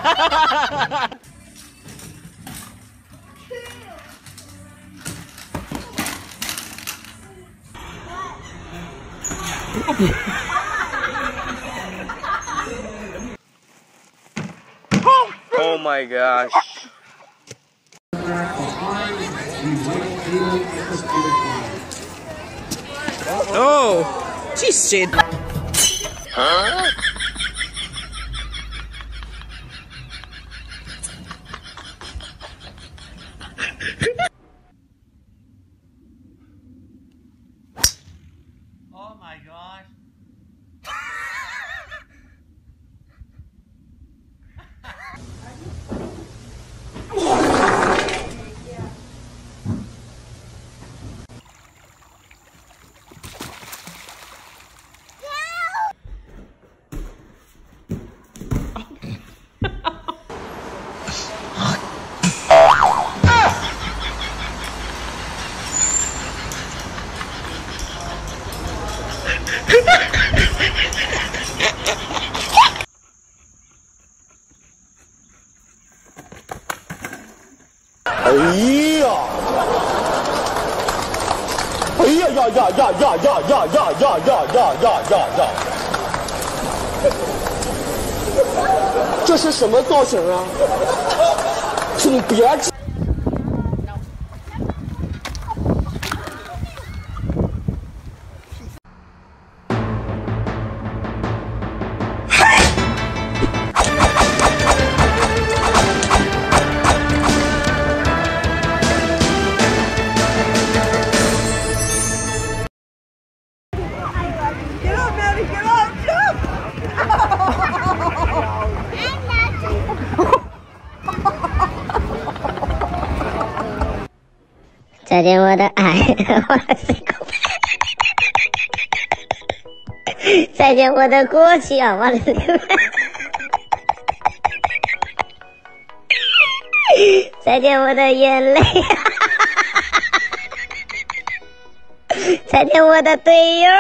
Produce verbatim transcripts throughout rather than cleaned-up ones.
Oh my gosh. Oh, jeez, Jade. Huh? Oh my gosh. 哎呀！哎呀呀呀呀呀呀呀呀呀呀呀呀呀呀！这是什么造型啊？请别指。 再见我的爱，我的心口。再见我的过去啊，我的心口。再见我的眼泪。再见我的队友。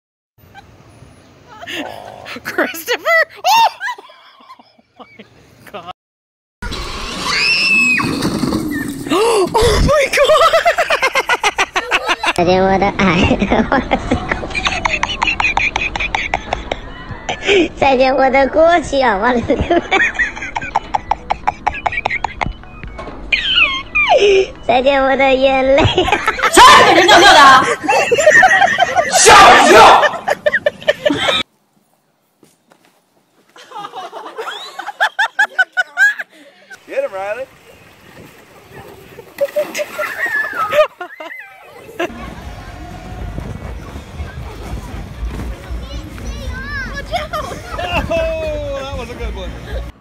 Christopher! Oh! Oh my god. Oh my god! 再见我的爱，我的心口。再见我的过去啊，我的心口。再见我的眼泪。 谁给人尿尿的？ 吓一跳！ Get him, Riley. Oh, that was a good one.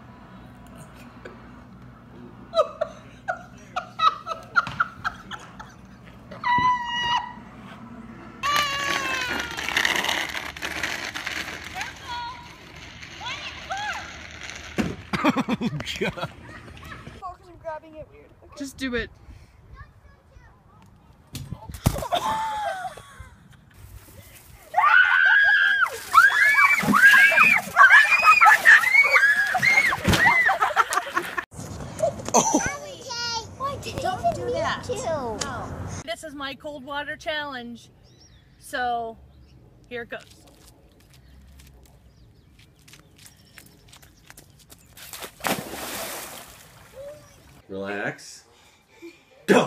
Oh, God. Grabbing it weird. Okay. Just do it. Oh. Why did Don't do that. No. This is my cold water challenge. So, here it goes. Relax. Go!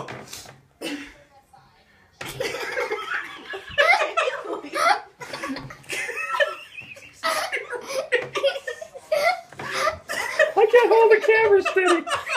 I can't hold the camera steady.